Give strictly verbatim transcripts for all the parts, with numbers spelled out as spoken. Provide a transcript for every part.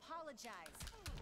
apologize.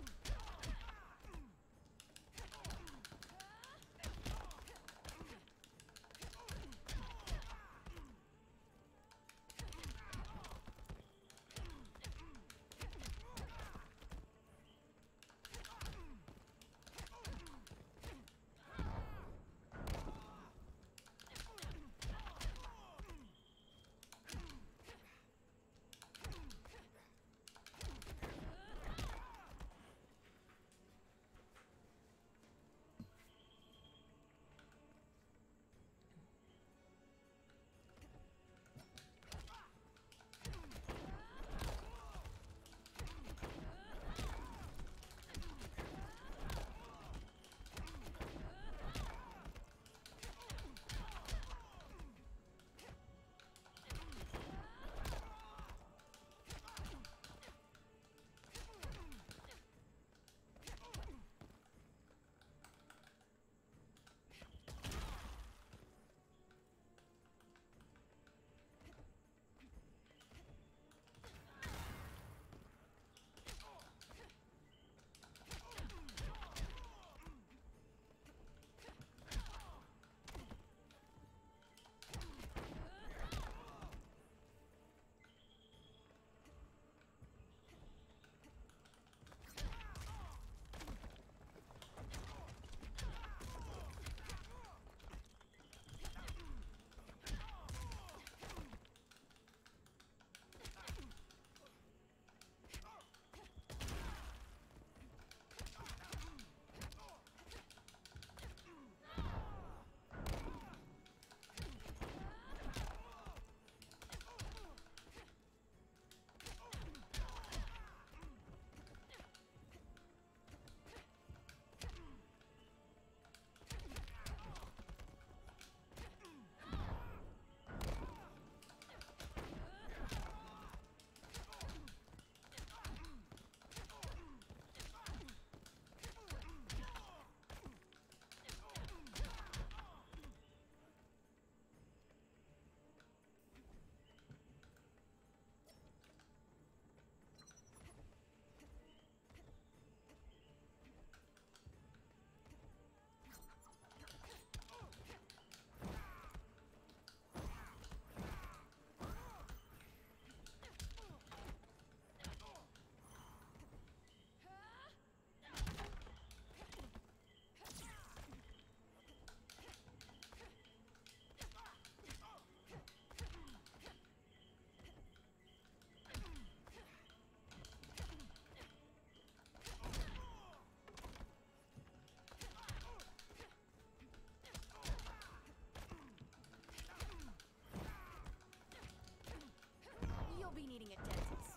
You'll be needing a dentist.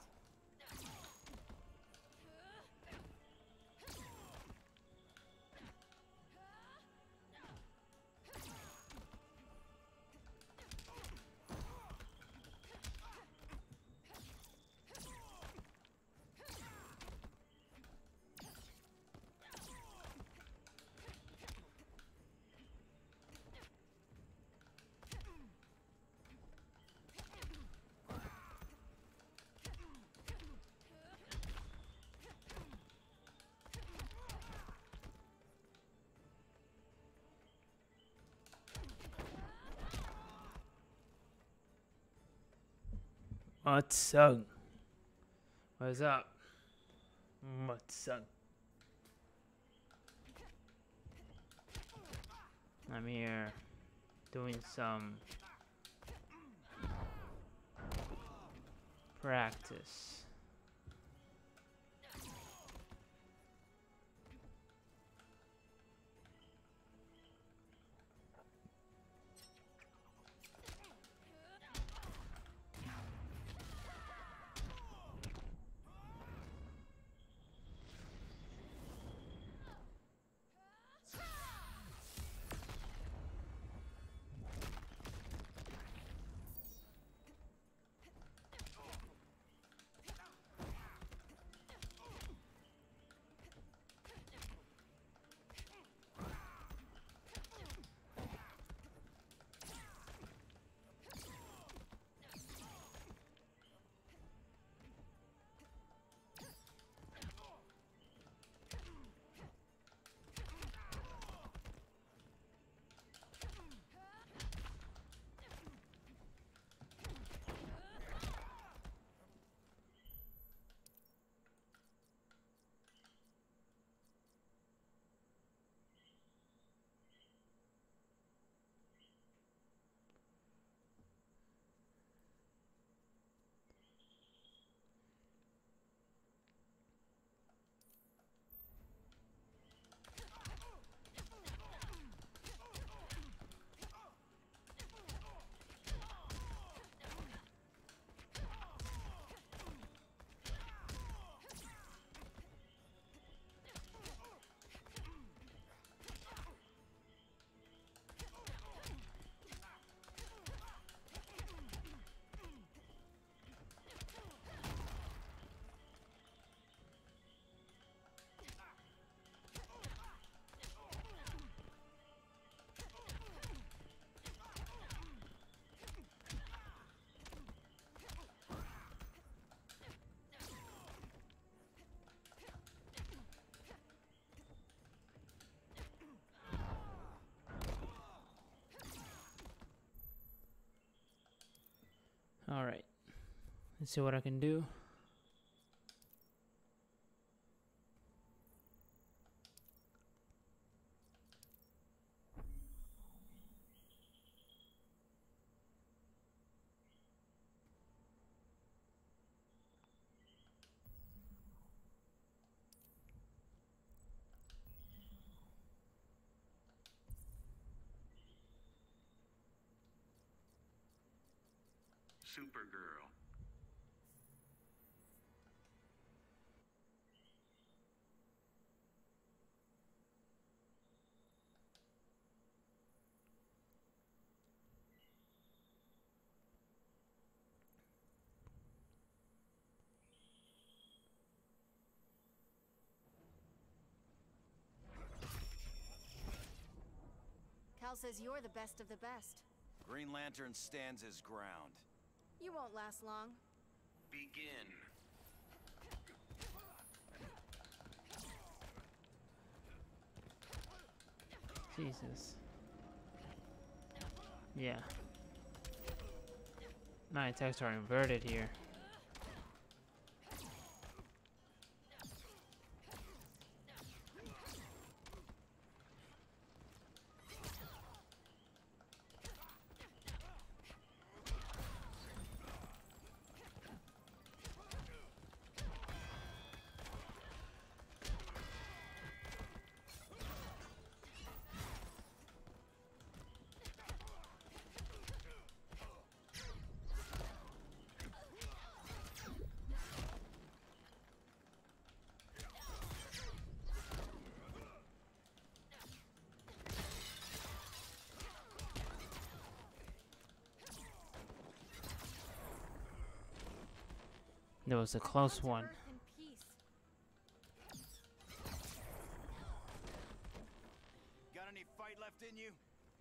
What's up? What's up? What's up? I'm here doing some practice. Let's see what I can do. Supergirl. Cal says you're the best of the best. Green Lantern stands his ground. You won't last long. Begin. Jesus. Yeah. My attacks are inverted here. That was a close one. Earth in peace. Got any fight left in you?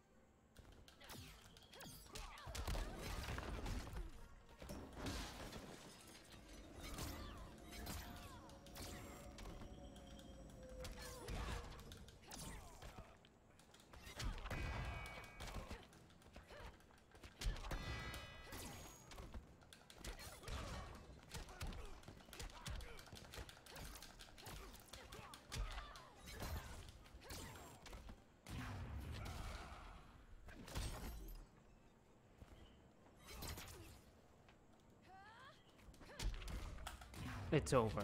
It's over.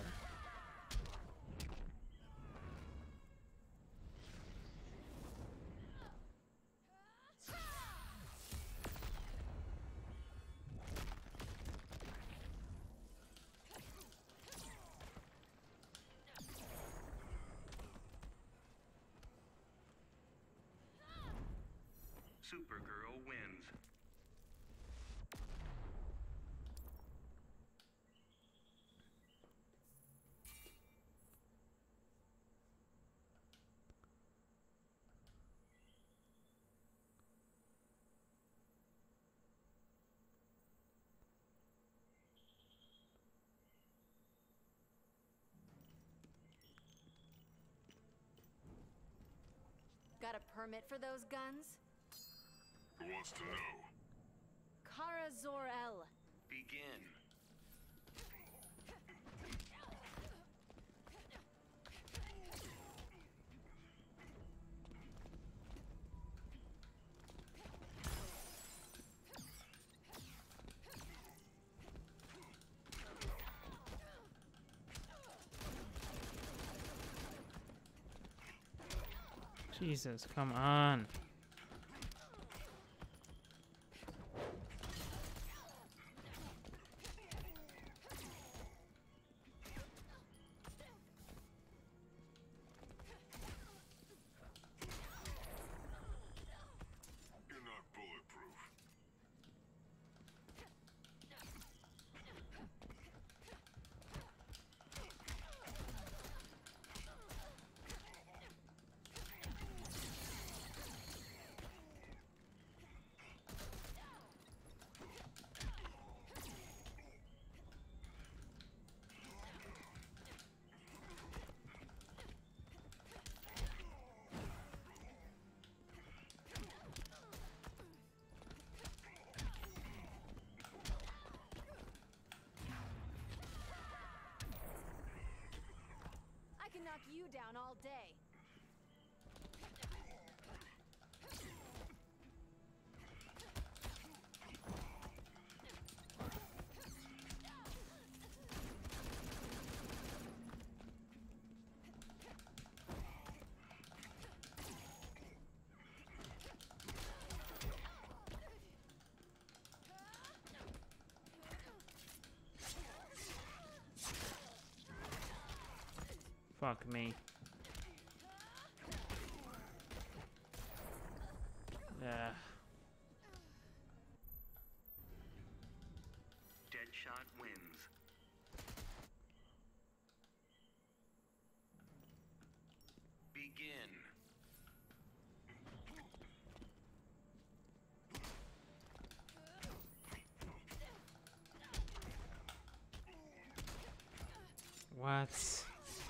Supergirl wins. Got a permit for those guns? Who wants to know? Kara Zor-El. Begin. Jesus, come on. You're not bulletproof. knock you down all day. Fuck me. Yeah. Deadshot wins. Begin. What?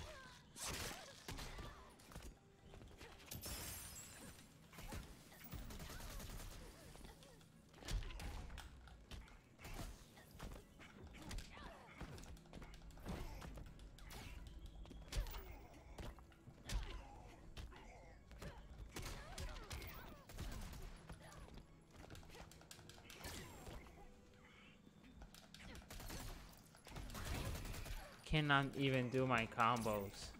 Cannot even do my combos.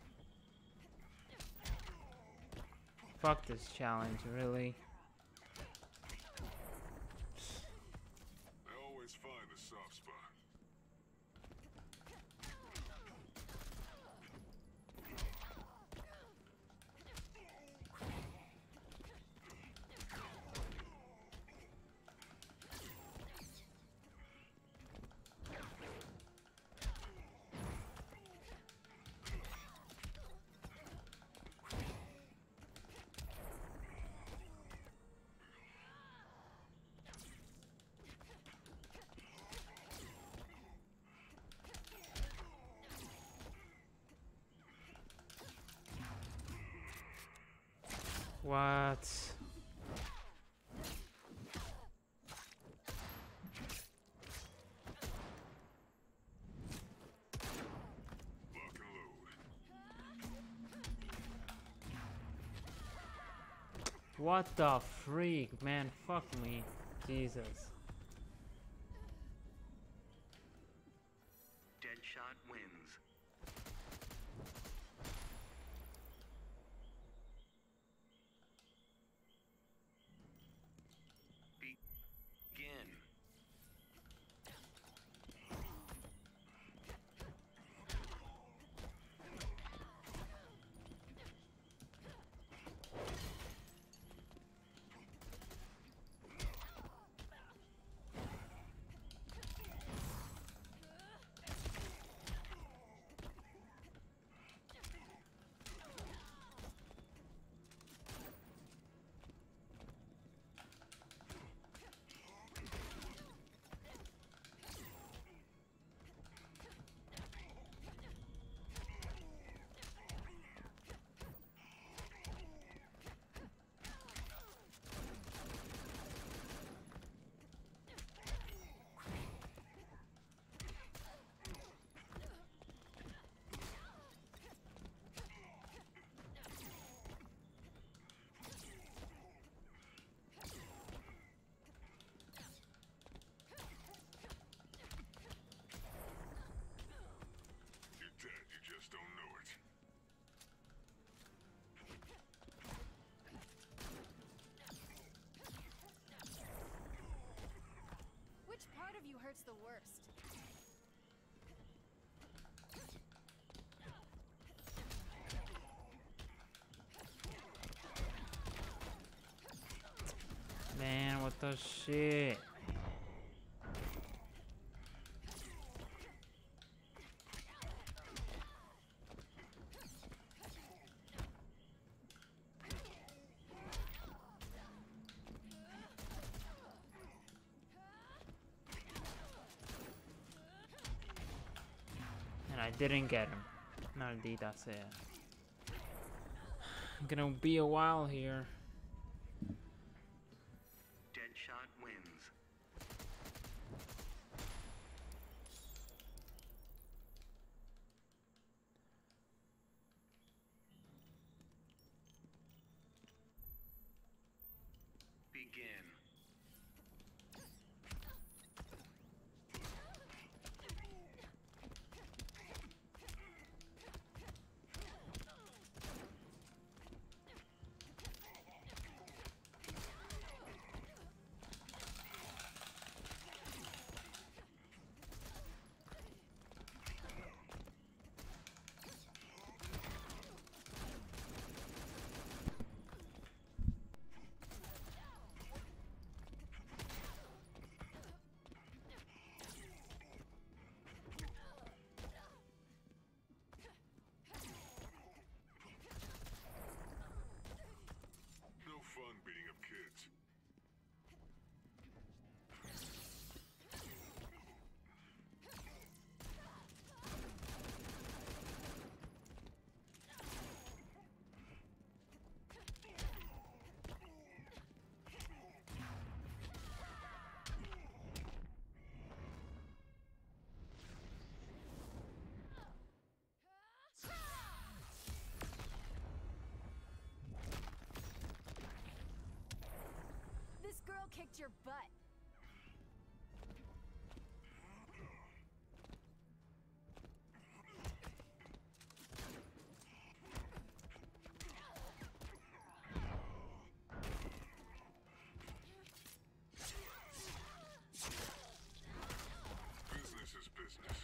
Fuck this challenge, really. I always find a soft spot. What? Lock and load. What the freak, man? Fuck me. Jesus. Deadshot wins. Begin. You're dead, you just don't know it. Which part of you hurts the worst? Man, what the shit? And I didn't get him. Maldita sea. Gonna be a while here. Deadshot wins. Begin. No fun beating up kids. This girl kicked your butt. Business is business.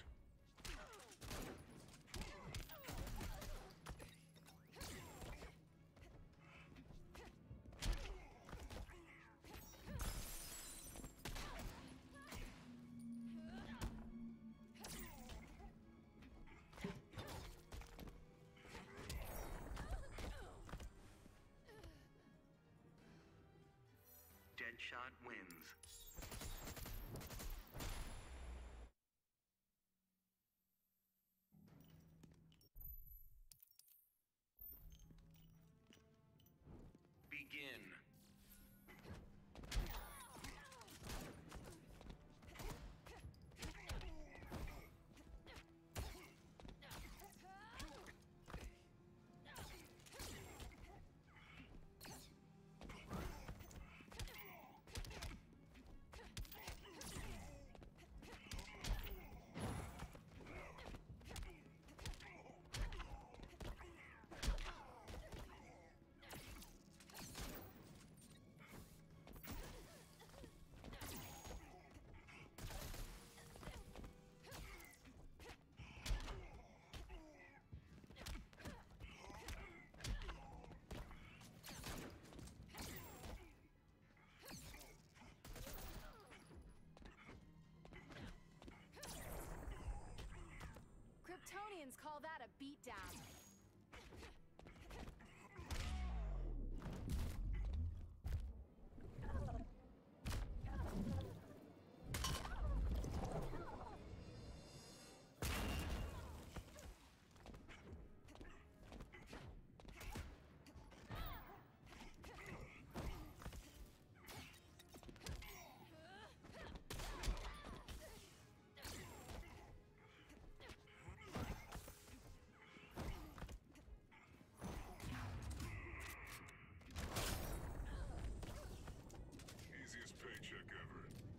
Deadshot wins. Begin. Kryptonians call that a beatdown. Easiest paycheck ever.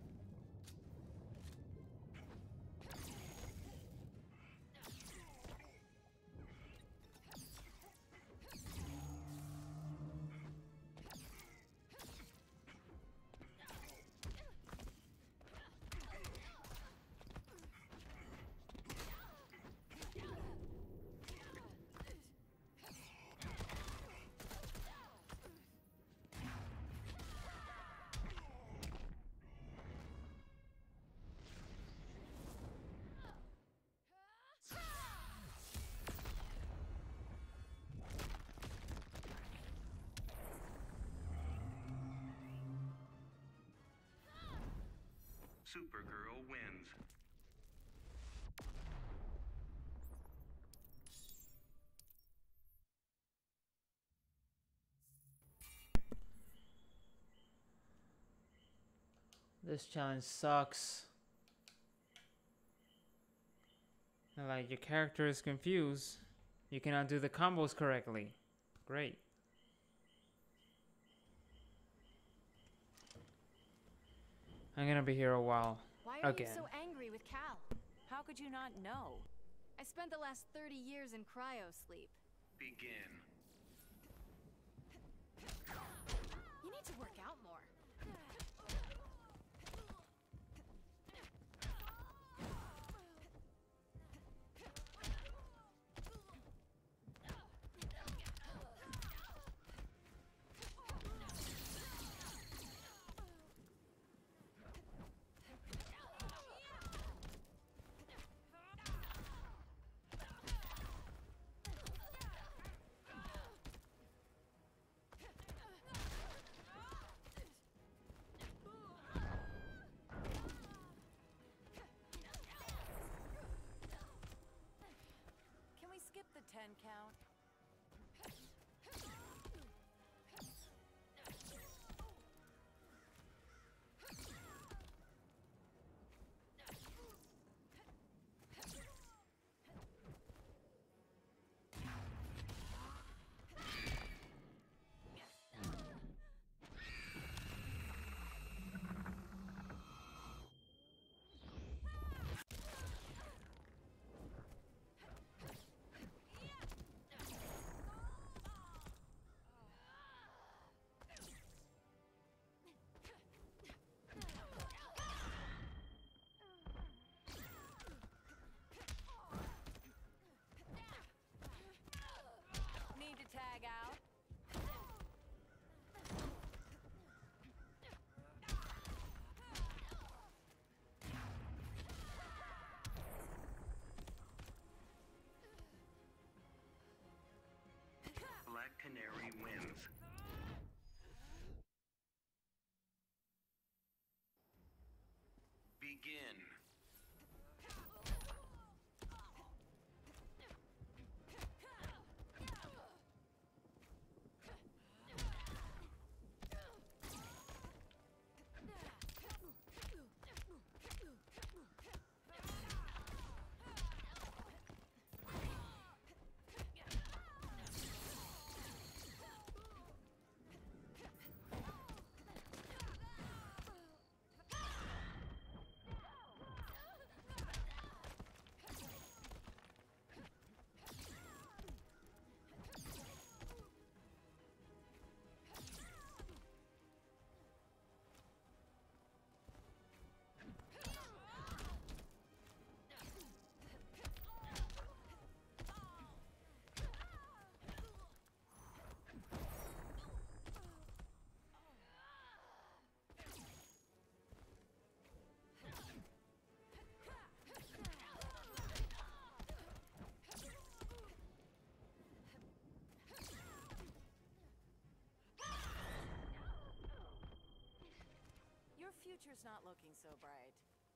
Supergirl wins. This challenge sucks. Like, your character is confused. You cannot do the combos correctly. Great. I'm gonna be here a while. Why are Again. you so angry with Cal? How could you not know? I spent the last thirty years in cryo sleep. Begin. You need to work out more. Can we skip the ten count? Need to tag out? Black Canary wins. Begin. Your future's not looking so bright.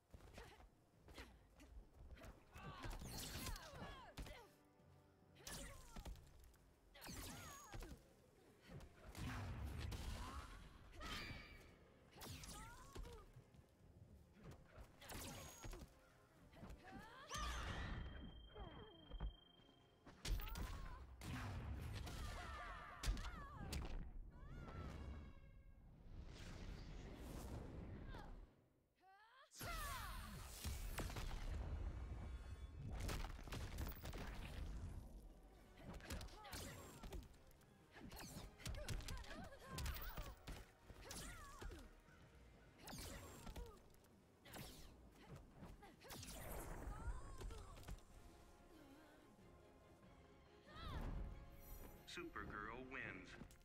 Supergirl wins.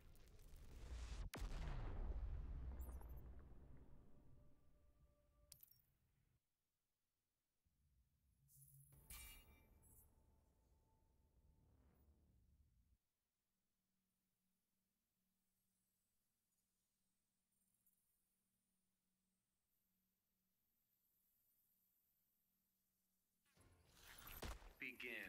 Begin.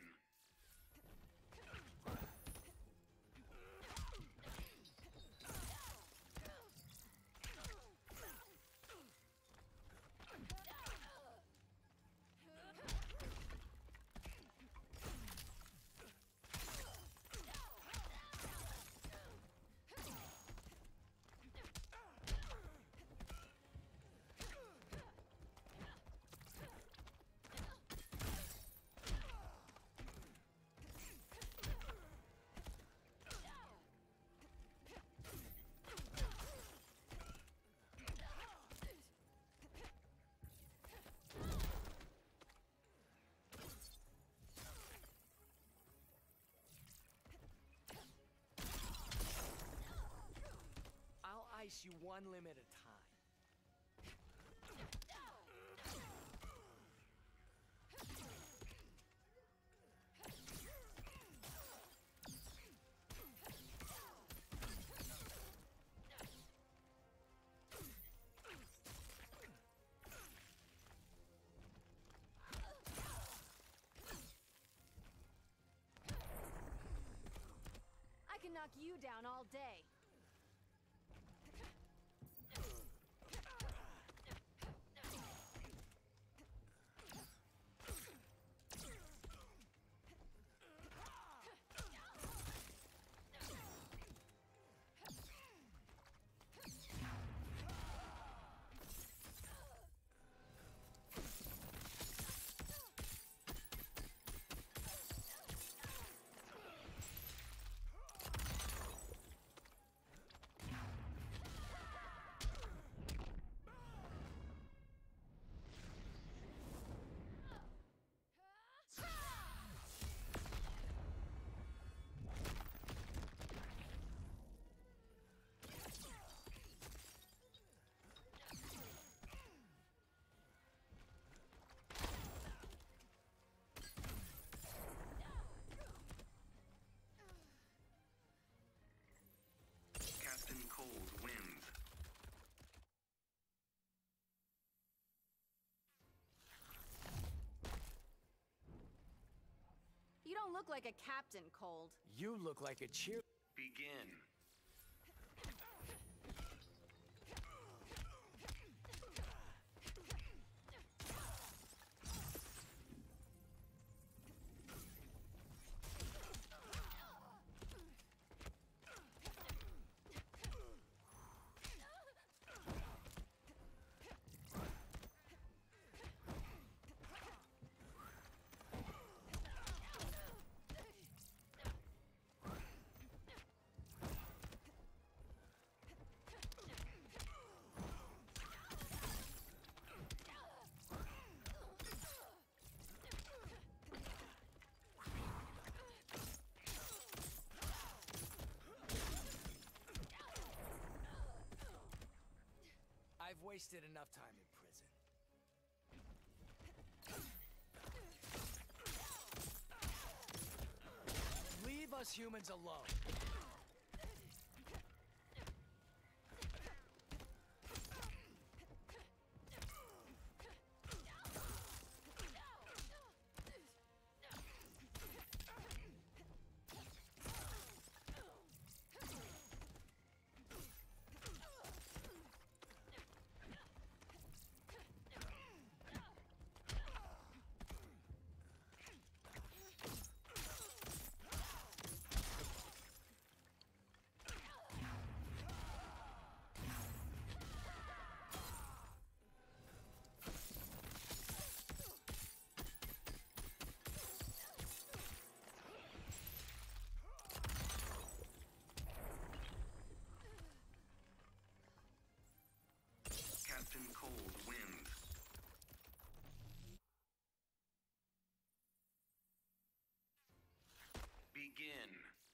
you one limb at a time. I can knock you down all day. Captain Cold wins. You don't look like a captain, Cold. You look like a cheer. Begin. I've wasted enough time in prison. Leave us humans alone. Captain Cold wins. Begin.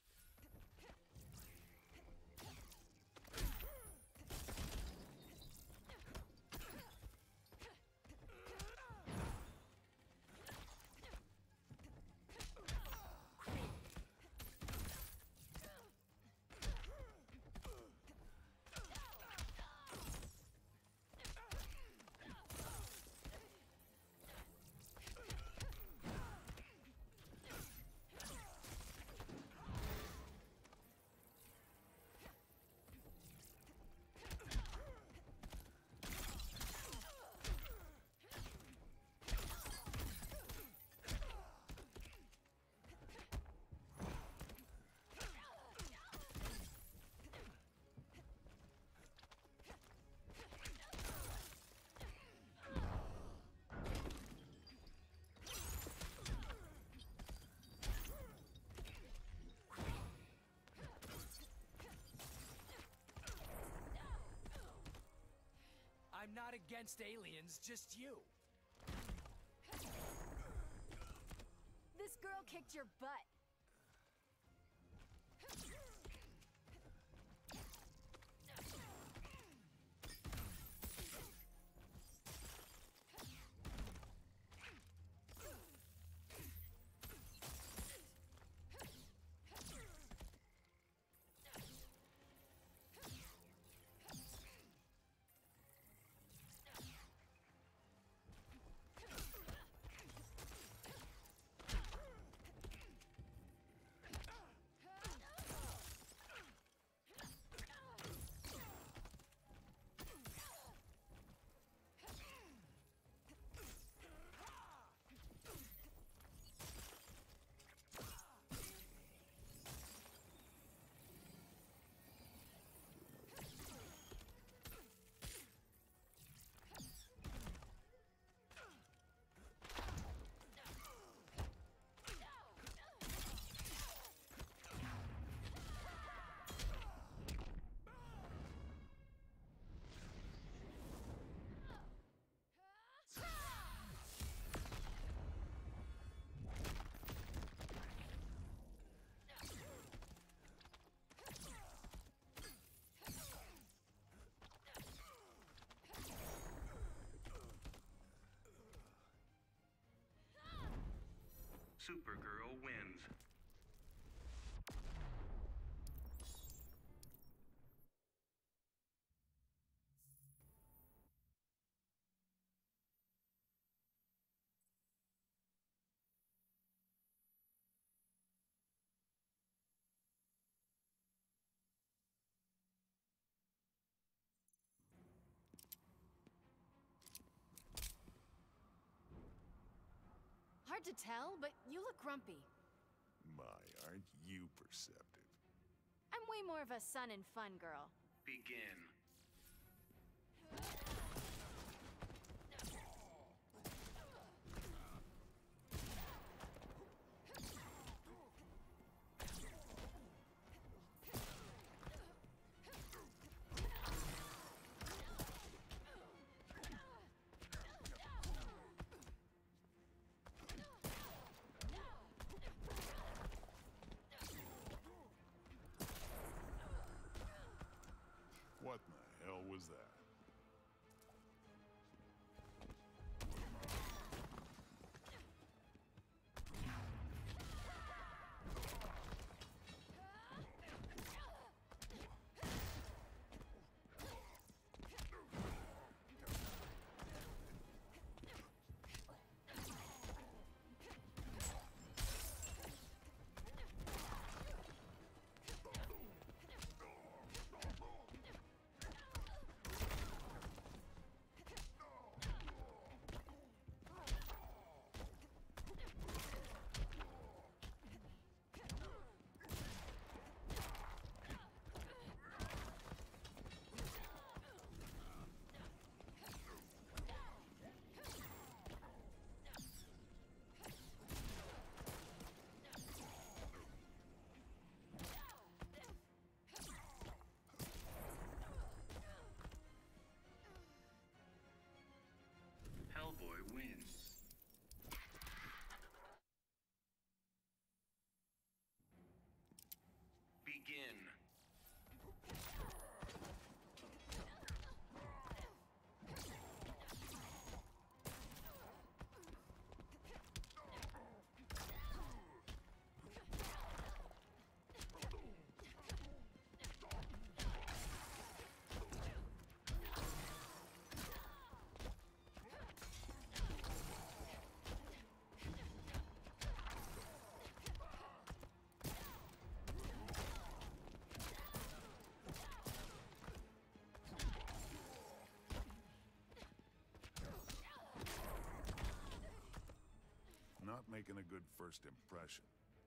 I'm not against aliens, just you. This girl kicked your butt. Supergirl wins. Hard to tell, but you look grumpy. My, aren't you perceptive? I'm way more of a sun and fun girl. Begin. What in the hell was that? Hellboy wins. Begin. Not making a good first impression.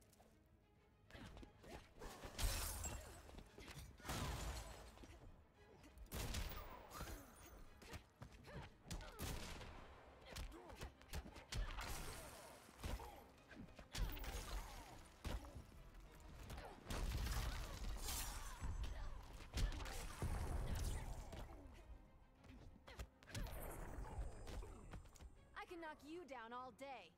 I can knock you down all day.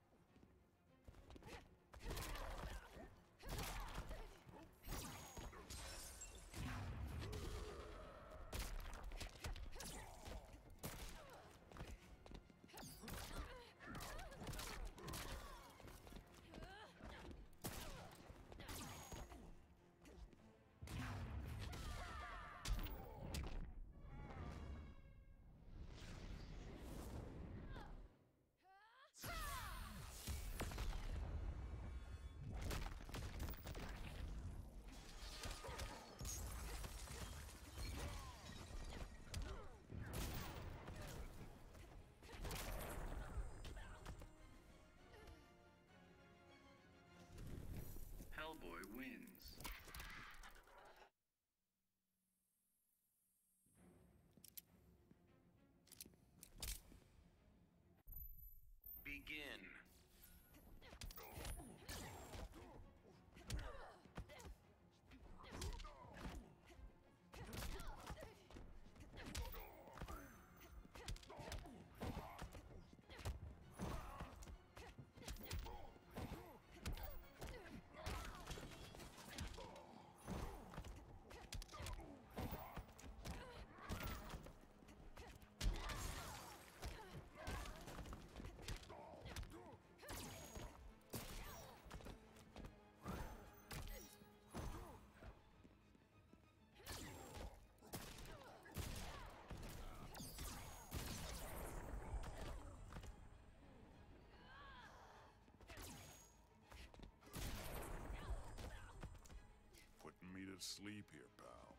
should sleep here, pal.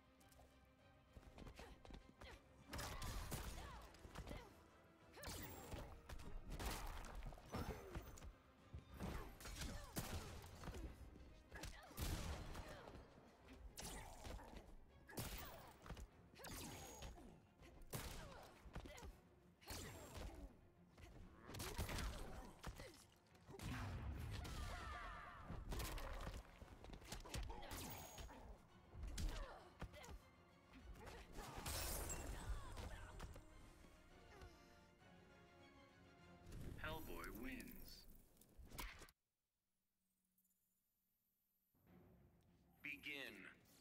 Hellboy wins. Begin.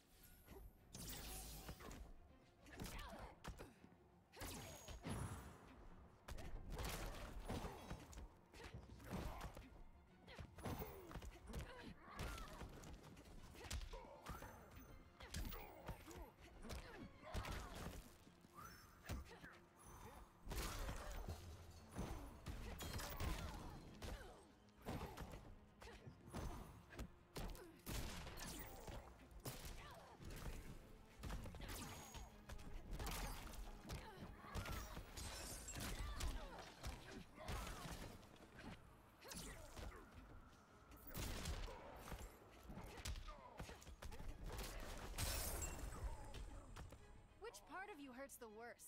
Which part of you hurts the worst?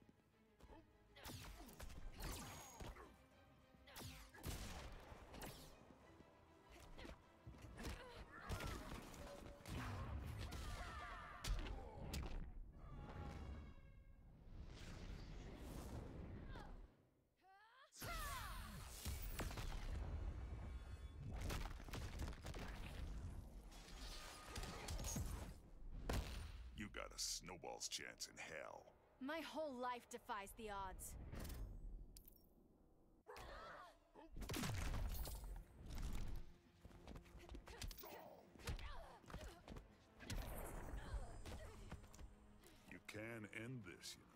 You got a snowball's chance in hell. My whole life defies the odds. You can end this, you know.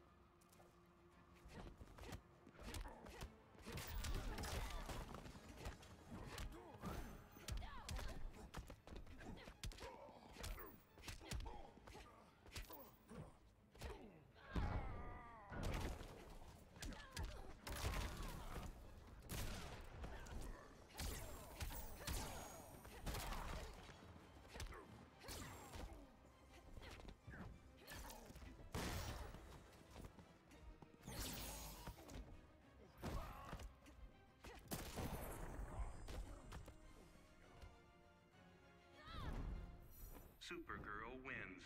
Supergirl wins.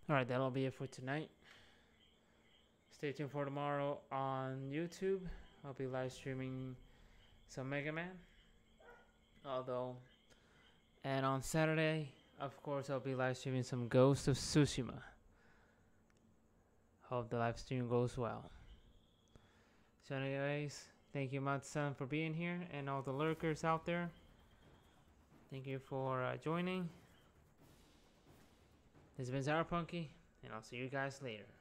Alright, that'll be it for tonight. Stay tuned for tomorrow on YouTube. I'll be live streaming some Mega Man. Although, and on Saturday, of course, I'll be live streaming some Ghost of Tsushima. Hope the live stream goes well. So anyways, thank you Matsu-san for being here, and all the lurkers out there. Thank you for uh, joining. This has been Sourpunky, and I'll see you guys later.